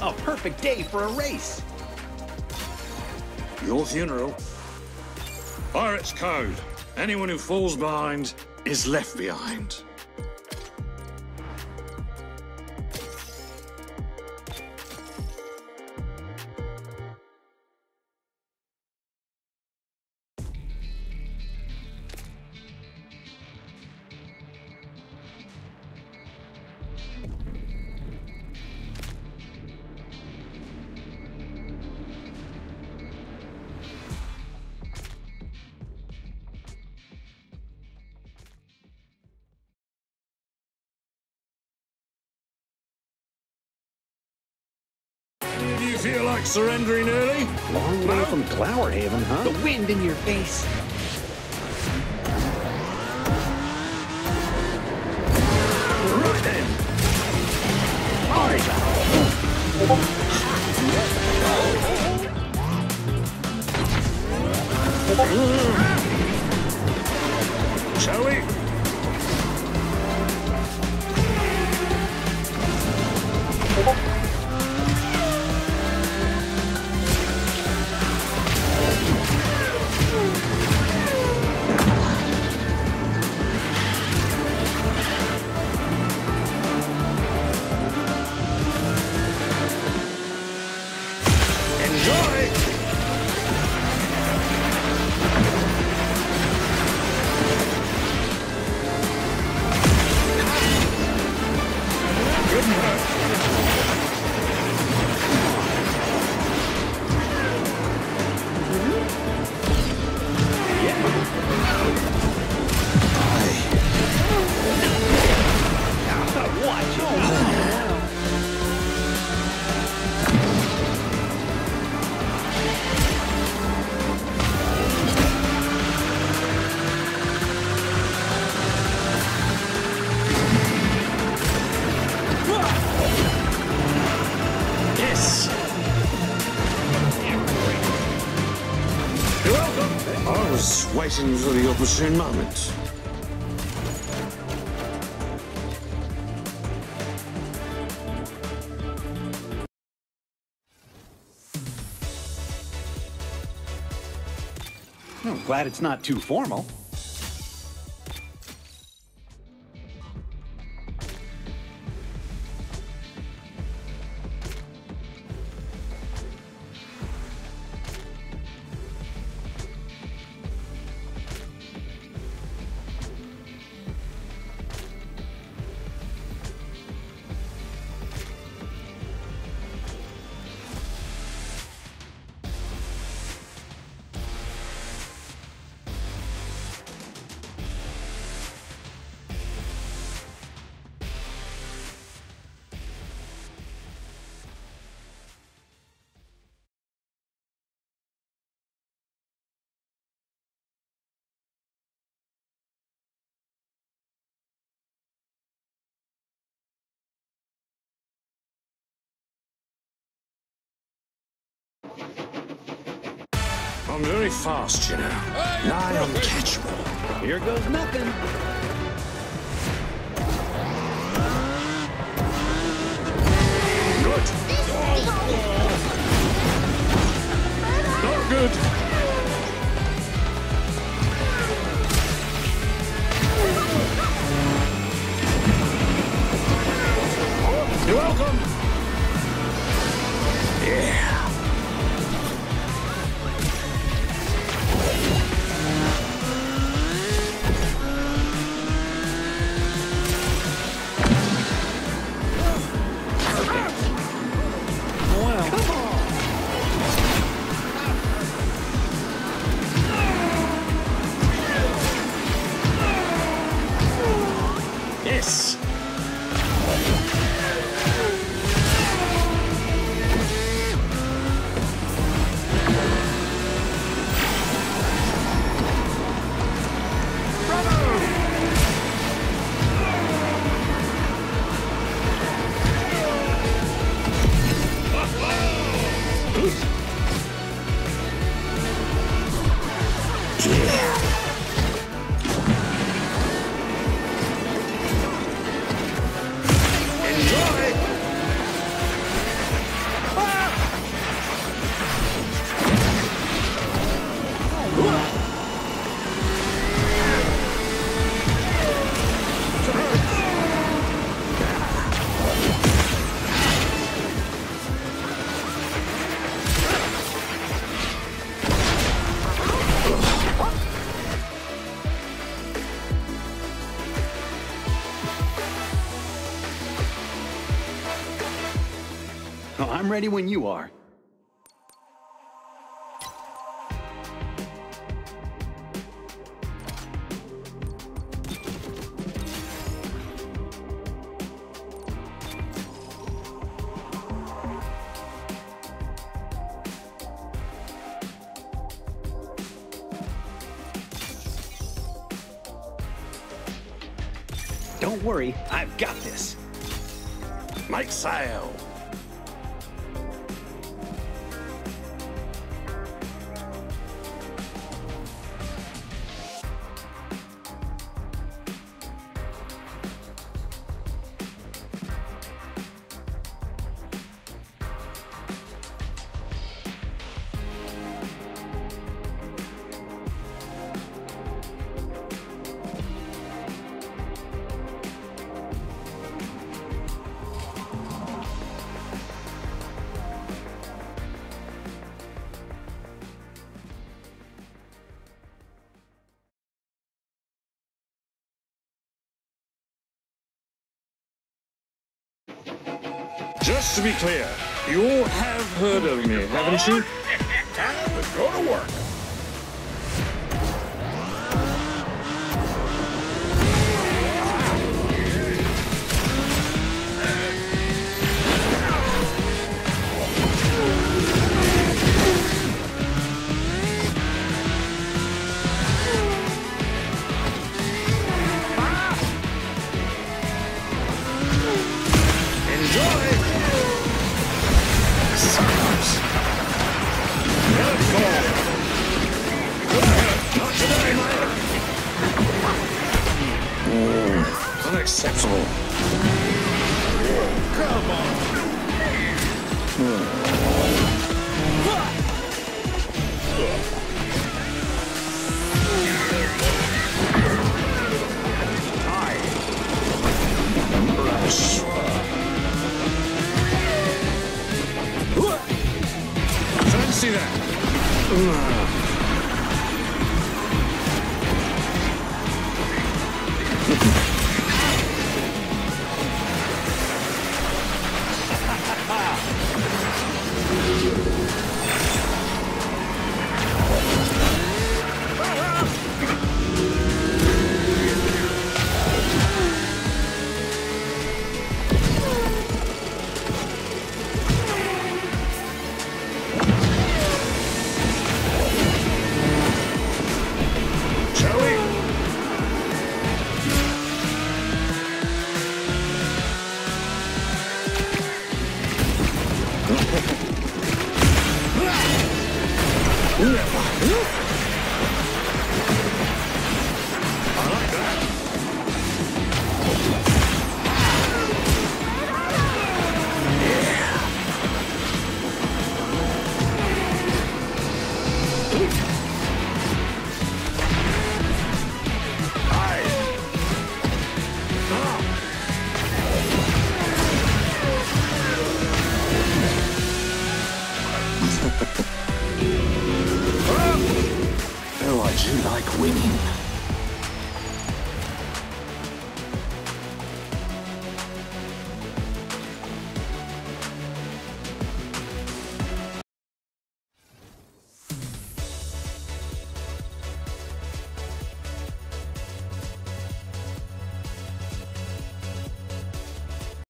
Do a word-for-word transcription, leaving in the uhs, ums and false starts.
A perfect day for a race. Your funeral. Pirate's code. Anyone who falls behind is left behind. Do you feel like surrendering early? Long way from Glowerhaven, huh? The wind in your face. Right then. Shall we? Waiting for the opportune moment. I'm glad it's not too formal. I'm very fast, you know. Nigh uncatchable. Here goes nothing. Good. Not good. You're welcome. Yeah. Oh, I'm ready when you are. Don't worry, I've got this. Make sail. Just to be clear, you all have heard of me, haven't you? Time to go to work. Unacceptable. Come on. Fancy that. Oh, I do like winning.